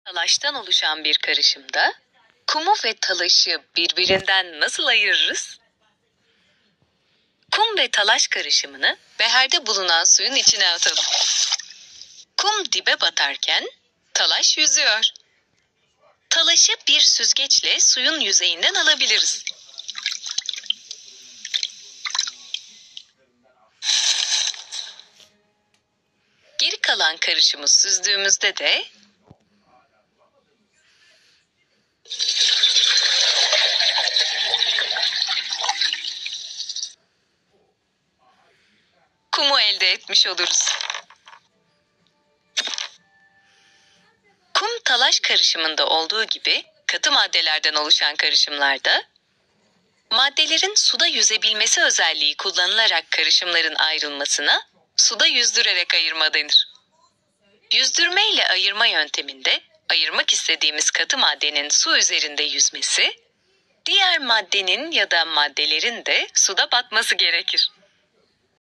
Talaştan oluşan bir karışımda kumu ve talaşı birbirinden nasıl ayırırız? Kum ve talaş karışımını beherde bulunan suyun içine atalım. Kum dibe batarken talaş yüzüyor. Talaşı bir süzgeçle suyun yüzeyinden alabiliriz. Geri kalan karışımı süzdüğümüzde de kumu elde etmiş oluruz. Kum-talaş karışımında olduğu gibi katı maddelerden oluşan karışımlarda maddelerin suda yüzebilmesi özelliği kullanılarak karışımların ayrılmasına suda yüzdürerek ayırma denir. Yüzdürme ile ayırma yönteminde ayırmak istediğimiz katı maddenin su üzerinde yüzmesi, diğer maddenin ya da maddelerin de suda batması gerekir.